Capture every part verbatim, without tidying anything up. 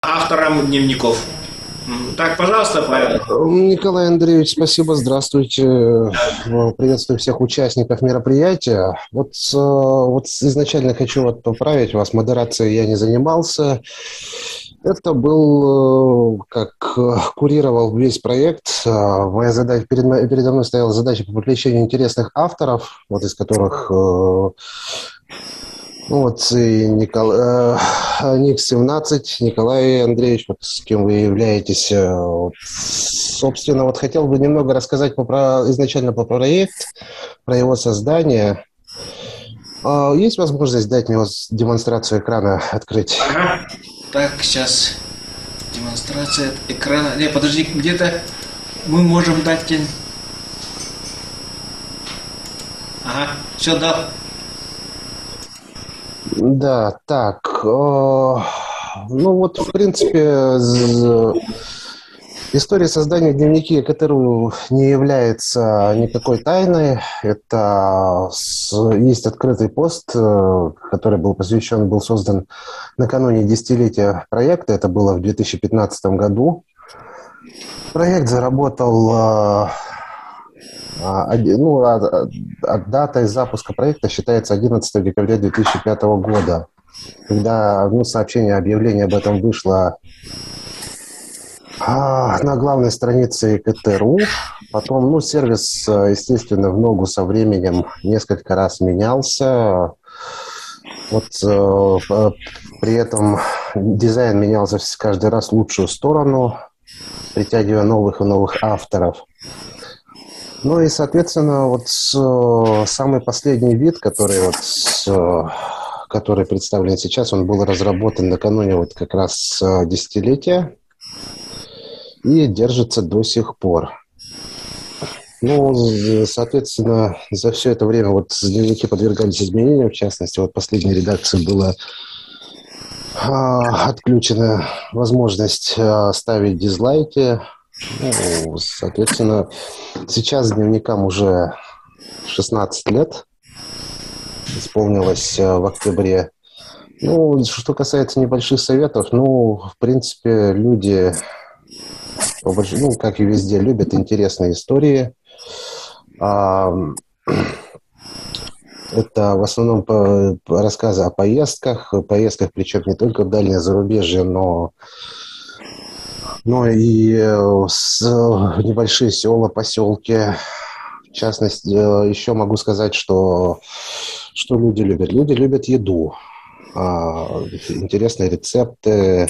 автором дневников. М, Так, пожалуйста, Павел. Николай Андреевич, спасибо, здравствуйте. Э, Приветствую всех участников мероприятия. Вот, э, вот изначально хочу вот поправить вас, модерацией я не занимался. Это был, э, как э, курировал весь проект. Э, Моя задача, перед, мо- передо мной стояла задача по привлечению интересных авторов, вот из которых э, ну вот и Николай, Ник семнадцать, Николай Андреевич, вот с кем вы являетесь. э, вот, собственно, вот хотел бы немного рассказать по, про, изначально по проект, про его создание. А есть возможность дать мне вот демонстрацию экрана открыть? Ага. Так, сейчас демонстрация экрана. Не, подожди, где-то мы можем дать тебе... Ага, все, дал. Да, так. э, ну вот, в принципе, з- история создания дневники КТРУ не является никакой тайной. Это с- есть открытый пост, э, который был посвящен, был создан накануне десятилетия проекта. Это было в две тысячи пятнадцатом году. Проект заработал, э, а, оди- ну, а- а- а датой запуска проекта считается одиннадцатое декабря две тысячи пятого года, когда ну, сообщение, объявление об этом вышло а, на главной странице КТРУ. Потом, ну, сервис, э, естественно, в ногу со временем несколько раз менялся. Вот э, п- при этом дизайн менялся вс- каждый раз в лучшую сторону, притягивая новых и новых авторов. Ну и, соответственно, вот э, самый последний вид, который вот э, который представлен сейчас, он был разработан накануне вот как раз э, десятилетия и держится до сих пор. Ну, з- соответственно, за все это время вот дневники подвергались изменениям. В частности, вот последней редакции была а, отключена возможность а, ставить дизлайки. Ну, соответственно, сейчас дневникам уже шестнадцать лет, исполнилось а, в октябре. Ну, что касается небольших советов, ну, в принципе, люди, по больш- ну, как и везде, любят интересные истории. А, Это в основном по- по рассказы о поездках, поездках, причем не только в дальнее зарубежье, но, но и э, с, э, небольшие села, поселки. В частности, э, еще могу сказать, что, что люди любят. Люди любят еду, а, интересные рецепты,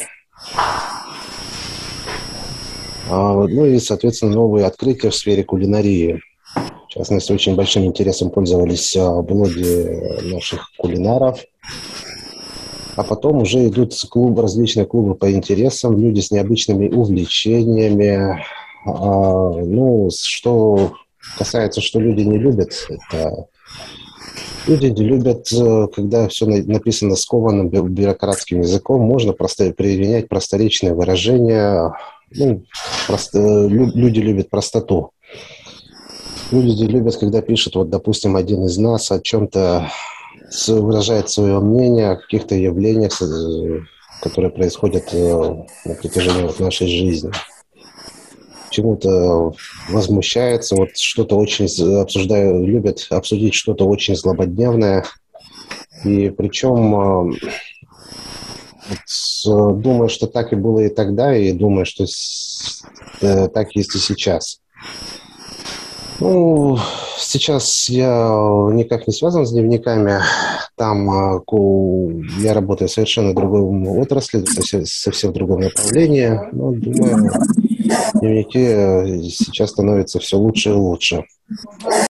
а, ну и, соответственно, новые открытия в сфере кулинарии. В частности, очень большим интересом пользовались а, блоги наших кулинаров. А потом уже идут клубы, различные клубы по интересам, люди с необычными увлечениями. А, ну, что касается, что люди не любят, это люди не любят, э, когда все написано скованным бю- бюрократским языком, можно просто применять просторечные выражения. Ну, просто, э, лю- люди любят простоту. Люди любят, когда пишет, вот, допустим, один из нас о чем-то, с- выражает свое мнение о каких-то явлениях, э, которые происходят э, на протяжении вот нашей жизни. Чему-то возмущается, вот что-то очень з- обсуждаю, любят обсудить что-то очень злободневное. И причем э, вот, с- думаю, что так и было и тогда, и думаю, что с- э, так есть и сейчас. Ну, сейчас я никак не связан с дневниками. Там а, ку- я работаю в совершенно другой отрасли, совсем, совсем в другом направлении. Но, думаю, дневники э, сейчас становятся все лучше и лучше.